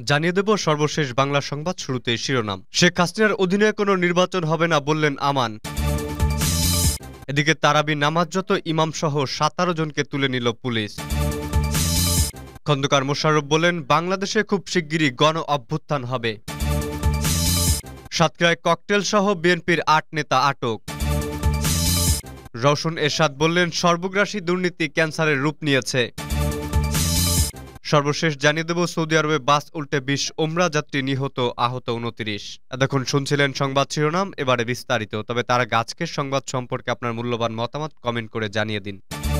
জানিয়ে দেব সর্বশেষ বাংলা সংবাদ। শুরুতে শিরোনাম। শেখ হাসিনার অধীনে কোনো নির্বাচন হবে না বললেন আমান। এদিকে তারাবি নামাজরত ইমামসহ 17 জনকে তুলে নিল পুলিশ। খন্দকার মোশাররফ বলেন, বাংলাদেশে খুব শিগগিরই গণ অভ্যুত্থান হবে। সাতক্ষীরায় ককটেল সহ বিএনপির 8 নেতা আটক। রওশন এরশাদ বললেন, সর্বগ্রাসী দুর্নীতি ক্যান্সারের রূপ নিয়েছে। সর্বশেষ জানিয়ে দেব, সৌদি আরবে বাস উল্টে 20 ওমরা যাত্রী নিহত, আহত 29। এতক্ষণ শুনছিলেন সংবাদ শিরোনাম, এবারে বিস্তারিত। তবে তার আগে আজকের সংবাদ সম্পর্কে আপনার মূল্যবান মতামত কমেন্ট করে জানিয়ে দিন।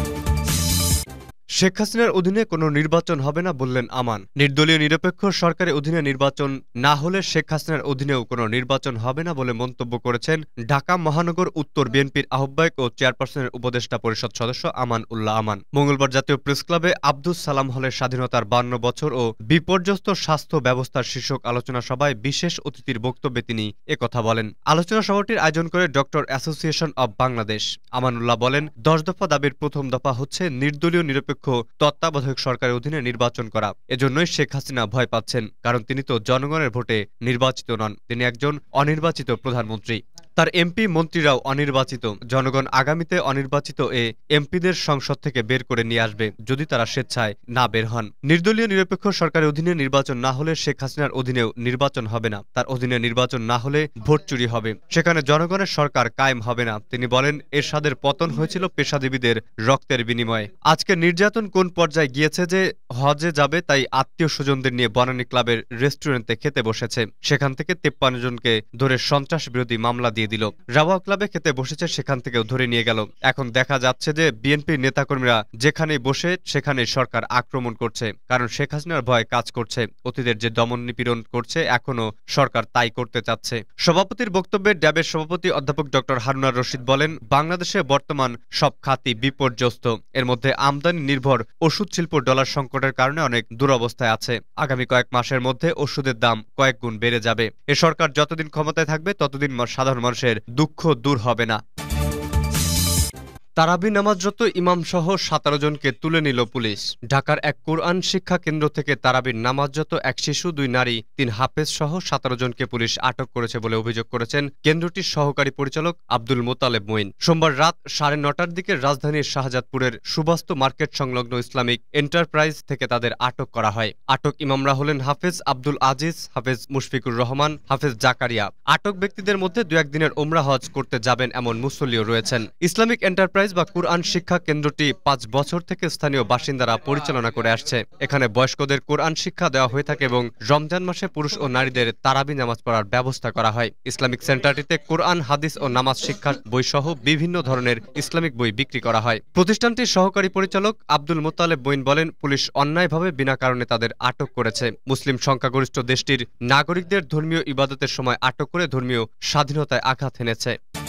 শেখ হাসিনার অধীনে কোনো নির্বাচন হবে না বললেন আমান। নির্দলীয় নিরপেক্ষ সরকারের অধীনে নির্বাচন না হলে শেখ হাসিনার অধীনেও কোনো নির্বাচন হবে না বলে মন্তব্য করেছেন ঢাকা মহানগর উত্তর বিএনপির আহ্বায়ক ও চেয়ারপারসনের উপদেষ্টা পরিষদ সদস্য আমান উল্লাহ আমান মঙ্গলবার জাতীয় প্রেস ক্লাবে আব্দুস সালাম হলের স্বাধীনতার 52 বছর ও বিপর্যস্ত স্বাস্থ্য ব্যবস্থার শীর্ষক আলোচনা সভায় বিশেষ অতিথির বক্তব্যে তিনি একথা বলেন। আলোচনা সভাটির আয়োজন করে doctor association of Bangladesh. Amanullah বলেন, 10 দফা দাবির প্রথম দফা হচ্ছে নির্দলীয় নিরপেক্ষ তত্ত্বাবধায়ক সরকারের অধীনে নির্বাচন করা। এজন্যই শেখ হাসিনা ভয় পাচ্ছেন, কারণ তিনি তো জনগণের ভোটে নির্বাচিত নন। তিনি একজন অনির্বাচিত প্রধানমন্ত্রী। তার এমপি মন্ত্রীরাও অনির্বাচিত। জনগণ আগামীতে অনির্বাচিত এমপিদের সংসদ থেকে বের করে নিয়ে আসবে যদি তারা স্বেচ্ছায় না বের হন। নির্দলীয় নিরপেক্ষ সরকারের অধীনে নির্বাচন না হলে শেখ হাসিনার অধীনেও নির্বাচন হবে না। তার অধীনে নির্বাচন না হলে ভোট চুরি হবে, সেখানে জনগণের সরকার কায়েম হবে না। তিনি বলেন, এরশাদের পতন হয়েছিল পেশাজীবীদের রক্তের বিনিময়ে। আজকে নির্যাতন কোন পর্যায়ে গিয়েছে যে হজে যাবে তাই আত্মীয় স্বজনদের নিয়ে বনানী ক্লাবের রেস্টুরেন্টে খেতে বসেছে। সেখান থেকে 53 জনকে ধরে সন্ত্রাস বিরোধী মামলা দিয়ে দিল। রাওয়া ক্লাবে খেতে বসেছে, সেখান থেকেও ধরে নিয়ে গেল। এখন দেখা যাচ্ছে যে বিএনপির নেতাকর্মীরা যেখানেই বসে সেখানেই সরকার আক্রমণ করছে, কারণ শেখ হাসিনার ভয় কাজ করছে। অতীতের যে দমন নিপীড়ন করছে এখনো সরকার তাই করতে চাচ্ছে। সভাপতির বক্তব্যে ড্যাবের সভাপতি অধ্যাপক ডক্টর হারুনার রশিদ বলেন, বাংলাদেশে বর্তমান সব খাতই বিপর্যস্ত। এর মধ্যে আমদানি নির্ভর ওষুধ শিল্প ডলার সংকটের কারণে অনেক দুরবস্থায় আছে। আগামী কয়েক মাসের মধ্যে ওষুধের দাম কয়েক গুণ বেড়ে যাবে। এ সরকার যতদিন ক্ষমতায় থাকবে ততদিন সাধারণ মানুষের দুঃখ দূর হবে না। তারাবি নামাজরত ইমামসহ 17 জনকে তুলে নিল পুলিশ। ঢাকার এক কোরআন শিক্ষা কেন্দ্র থেকে তারাবির নামাজরত এক শিশু, 2 নারী, 3 হাফেজ সহ 17 জনকে পুলিশ আটক করেছে বলে অভিযোগ করেছেন কেন্দ্রটির সহকারী পরিচালক আব্দুল মোতালেব মঈন। সোমবার রাত 9:30টার দিকে রাজধানীর শাহজাদপুরের সুবাস্তু মার্কেট সংলগ্ন ইসলামিক এন্টারপ্রাইজ থেকে তাদের আটক করা হয়। আটক ইমামরা হলেন হাফেজ আব্দুল আজিজ, হাফেজ মুশফিকুর রহমান, হাফেজ জাকারিয়া। আটক ব্যক্তিদের মধ্যে 2-1 দিনের ওমরা হজ করতে যাবেন এমন মুসল্লিও রয়েছেন। ইসলামিক এন্টারপ্রাইজ বা কোরআন শিক্ষা কেন্দ্রটি 5 বছর থেকে স্থানীয় বাসিন্দারা পরিচালনা করে আসছে। এখানে বয়স্কদের কোরআন শিক্ষা দেওয়া হয়ে থাকে এবং রমজান মাসে পুরুষ ও নারীদের তারাবি নামাজ পড়ার ব্যবস্থা করা হয়। ইসলামিক সেন্টারটিতে কোরআন, হাদিস ও নামাজ শিক্ষার বই সহ বিভিন্ন ধরনের ইসলামিক বই বিক্রি করা হয়। প্রতিষ্ঠানটির সহকারী পরিচালক আব্দুল মোতালেব মঈন বলেন, পুলিশ অন্যায়ভাবে বিনা কারণে তাদের আটক করেছে। মুসলিম সংখ্যাগরিষ্ঠ দেশটির নাগরিকদের ধর্মীয় ইবাদতের সময় আটক করে ধর্মীয় স্বাধীনতায় আঘাত হেনেছে।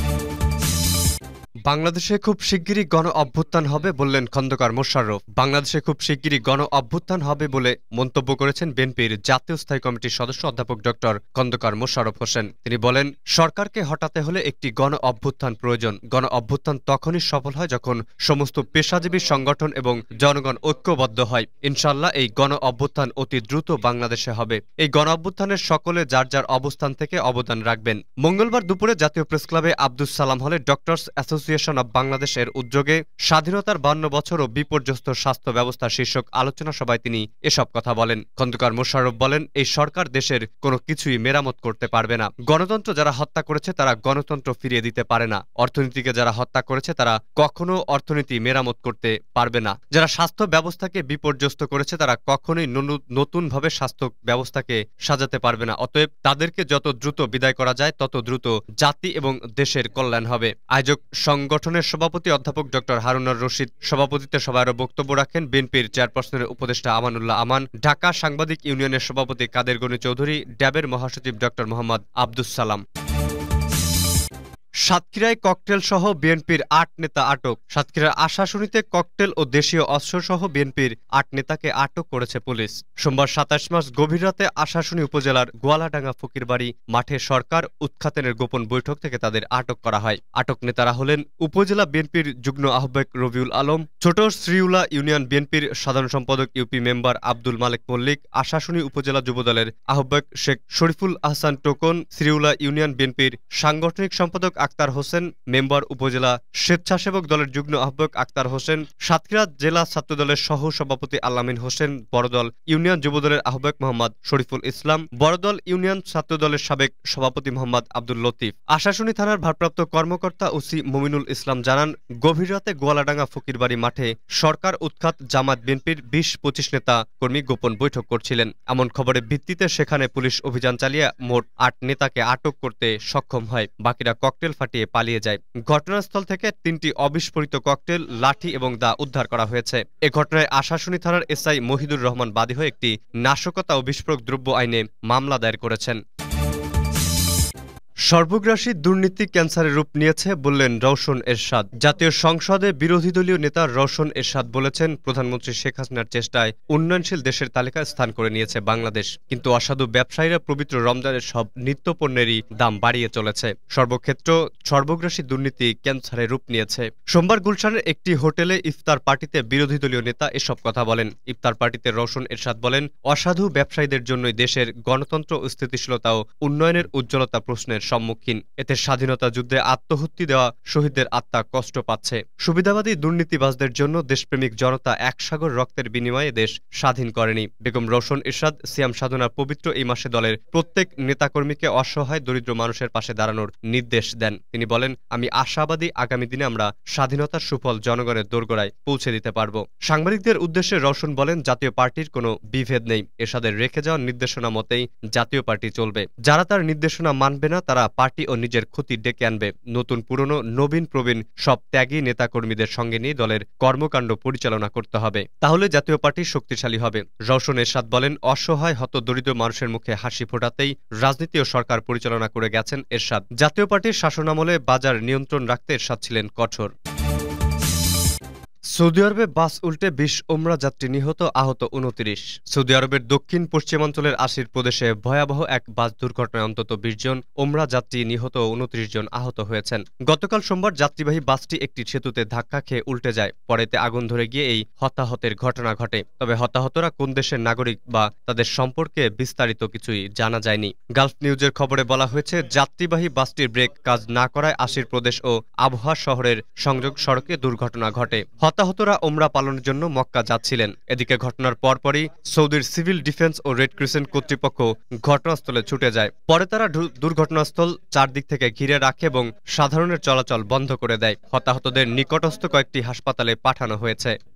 বাংলাদেশে খুব শিগগিরই গণ অভ্যুত্থান হবে বললেন খন্দকার মোশাররফ। বাংলাদেশে খুব শিগগিরই গণ অভ্যুত্থান হবে বলে মন্তব্য করেছেন বিএনপির জাতীয় স্থায়ী কমিটির সদস্য অধ্যাপক ডক্টর খন্দকার মোশাররফ হোসেন। তিনি বলেন, সরকারকে হটাতে হলে একটি গণ অভ্যুত্থান প্রয়োজন। গণ অভ্যুত্থান তখনই সফল হয় যখন সমস্ত পেশাজীবী সংগঠন এবং জনগণ ঐক্যবদ্ধ হয়। ইনশাআল্লাহ এই গণ অভ্যুত্থান অতি দ্রুত বাংলাদেশে হবে। এই গণ অভ্যুত্থানের সকলে যার যার অবস্থান থেকে অবদান রাখবেন। মঙ্গলবার দুপুরে জাতীয় প্রেস ক্লাবে আব্দুস সালাম হলে ডক্টরস অ্যাসোসিয়েশন অব বাংলাদেশের উদ্যোগে স্বাধীনতার 52 বছর ও বিপর্যস্ত স্বাস্থ্য ব্যবস্থা শীর্ষক আলোচনা সভায় তিনি এসব কথা বলেন। খন্দকার মোশাররফ বলেন, এই সরকার দেশের কোনো কিছুই মেরামত করতে পারবে না। গণতন্ত্র যারা হত্যা করেছে তারা গণতন্ত্র ফিরিয়ে দিতে পারে না। অর্থনীতিকে যারা হত্যা করেছে তারা কখনো অর্থনীতি মেরামত করতে পারবে না। যারা স্বাস্থ্য ব্যবস্থাকে বিপর্যস্ত করেছে তারা কখনোই নতুনভাবে স্বাস্থ্য ব্যবস্থাকে সাজাতে পারবে না। অতএব তাদেরকে যত দ্রুত বিদায় করা যায় তত দ্রুত জাতি এবং দেশের কল্যাণ হবে। আয়োজক সংগঠনের সভাপতি অধ্যাপক ডক্টর হারুনার রশিদ সভাপতিত্বে সভায় বক্তব্য রাখেন বিএনপির চেয়ারপারসনের উপদেষ্টা আমানুল্লাহ আমান, ঢাকা সাংবাদিক ইউনিয়নের সভাপতি কাদের গনি চৌধুরী, ড্যাবের মহাসচিব ডক্টর মোহাম্মদ আব্দুস সালাম। সাতক্ষীরায় ককটেল সহ বিএনপির ৮ নেতা আটক। সাতক্ষীরার আশাশুনিতে ককটেল ও দেশীয় অস্ত্রসহ বিএনপির ৮ নেতাকে আটক করেছে পুলিশ। সোমবার ২৭ মার্চ গভীর রাতে আশাশুনি উপজেলার গোয়ালাডাঙ্গা ফকিরবাড়ি মাঠে সরকার উৎখাতেনের গোপন বৈঠক থেকে তাদের আটক করা হয়। আটক নেতারা হলেন উপজেলা বিএনপির যুগ্ম আহ্বায়ক রবিউল আলম, ছোট শ্রীউলা ইউনিয়ন বিএনপির সাধারণ সম্পাদক ইউপি মেম্বার আব্দুল মালেক মল্লিক, আশাশুনি উপজেলা যুবদলের আহ্বায়ক শেখ শরীফুল আহসান টোকন, শ্রীউলা ইউনিয়ন বিএনপির সাংগঠনিক সম্পাদক আক্তার হোসেন, মেম্বার উপজেলা স্বেচ্ছাসেবক দলের যুগ্ম আহ্বায়ক আক্তার হোসেন, সাতক্ষীরা জেলা ছাত্রদলের সহ সভাপতি আলামিন হোসেন, বড়দল ইউনিয়ন যুবদলের আহ্বায়ক মোহাম্মদ শরীফুল ইসলাম, বড়দল ইউনিয়ন ছাত্রদলের সাবেক সভাপতি মোহাম্মদ আব্দুল লতিফ। আশাশুনি থানার ভারপ্রাপ্ত কর্মকর্তা ওসি মুমিনুল ইসলাম জানান, গভীর রাতে গোয়ালাডাঙ্গা ফকিরবাড়ি মাঠে সরকার উৎখাত জামাত বিএনপির ২০-২৫ নেতা কর্মী গোপন বৈঠক করছিলেন। এমন খবরের ভিত্তিতে সেখানে পুলিশ অভিযান চালিয়ে মোট ৮ নেতাকে আটক করতে সক্ষম হয়। বাকিরা ককটেল ফাটিয়ে পালিয়ে যায়। ঘটনাস্থল থেকে ৩টি অবিস্ফোরিত ককটেল, লাঠি এবং দা উদ্ধার করা হয়েছে। এ ঘটনায় আশাশুনি থানার এসআই মহিদুর রহমান বাদী হয়ে একটি নাশকতা ও বিস্ফোরক দ্রব্য আইনে মামলা দায়ের করেছেন। সর্বগ্রাসী দুর্নীতি ক্যান্সারের রূপ নিয়েছে বললেন রওশন এরশাদ। জাতীয় সংসদে বিরোধী দলীয় নেতা রওশন এরশাদ বলেছেন, প্রধানমন্ত্রী শেখ হাসিনার চেষ্টায় উন্নয়নশীল দেশের তালিকায় স্থান করে নিয়েছে বাংলাদেশ, কিন্তু অসাধু ব্যবসায়ীরা পবিত্র রমজানের সব নিত্যপণ্যেরই দাম বাড়িয়ে চলেছে। সর্বক্ষেত্র সর্বগ্রাসী দুর্নীতি ক্যান্সারের রূপ নিয়েছে। সোমবার গুলশানের একটি হোটেলে ইফতার পার্টিতে বিরোধী দলীয় নেতা এসব কথা বলেন। ইফতার পার্টিতে রওশন এরশাদ বলেন, অসাধু ব্যবসায়ীদের জন্যই দেশের গণতন্ত্র, স্থিতিশীলতা ও উন্নয়নের উজ্জ্বলতা প্রশ্নের সম্মুখীন। এতে স্বাধীনতা যুদ্ধে আত্মহুতি দেওয়া শহীদদের আত্মা কষ্ট পাচ্ছে। সুবিধাবাদী দুর্নীতিবাজদের জন্য দেশপ্রেমিক জনতা এক সাগর রক্তের বিনিময়ে দেশ স্বাধীন করেনি। বেগম রওশন এরশাদ সিয়াম সাধনার পবিত্র এই মাসে দলের প্রত্যেক নেতাকর্মীকে অসহায় দরিদ্র মানুষের পাশে দাঁড়ানোর নির্দেশ দেন। তিনি বলেন, আমি আশাবাদী আগামী দিনে আমরা স্বাধীনতার সুফল জনগণের দোরগোড়ায় পৌঁছে দিতে পারব। সাংবাদিকদের উদ্দেশ্যে রওশন বলেন, জাতীয় পার্টির কোনো বিভেদ নেই। এরশাদের রেখে যাওয়া নির্দেশনা মতেই জাতীয় পার্টি চলবে। যারা তার নির্দেশনা মানবে না তারা পার্টি ও নিজের ক্ষতি ডেকে আনবে। নতুন পুরনো, নবীন প্রবীণ সব ত্যাগী নেতাকর্মীদের সঙ্গে নিয়ে দলের কর্মকাণ্ড পরিচালনা করতে হবে, তাহলে জাতীয় পার্টি শক্তিশালী হবে। রওশন এরশাদ বলেন, অসহায় হত দরিদ্র মানুষের মুখে হাসি ফোটাতেই রাজনীতি ও সরকার পরিচালনা করে গেছেন এরশাদ। জাতীয় পার্টির শাসনামলে বাজার নিয়ন্ত্রণ রাখতে এরশাদ ছিলেন কঠোর। সৌদি আরবে বাস উল্টে ২০ ওমরা যাত্রী নিহত, আহত ২৯। সৌদি আরবের দক্ষিণ পশ্চিমাঞ্চলের আসির প্রদেশে ভয়াবহ এক বাস দুর্ঘটনায় অন্তত ২০ জন ওমরা যাত্রী নিহত ও ২৯ জন আহত হয়েছেন। গতকাল সোমবার যাত্রীবাহী বাসটি একটি সেতুতে ধাক্কা খেয়ে উল্টে যায়। পরেতে আগুন ধরে গিয়ে এই হতাহতের ঘটনা ঘটে। তবে হতাহতরা কোন দেশের নাগরিক বা তাদের সম্পর্কে বিস্তারিত কিছুই জানা যায়নি। গালফ নিউজের খবরে বলা হয়েছে, যাত্রীবাহী বাসটির ব্রেক কাজ না করায় আসির প্রদেশ ও আবহা শহরের সংযোগ সড়কে দুর্ঘটনা ঘটে। হতাহতরা ওমরা পালনের জন্য মক্কা যাচ্ছিলেন। এদিকে ঘটনার পরপরই সৌদির সিভিল ডিফেন্স ও রেড ক্রিসেন্ট কর্তৃপক্ষ ঘটনাস্থলে ছুটে যায়। পরে তারা দুর্ঘটনাস্থল চারদিক থেকে ঘিরে রাখে এবং সাধারণের চলাচল বন্ধ করে দেয়। হতাহতদের নিকটস্থ কয়েকটি হাসপাতালে পাঠানো হয়েছে।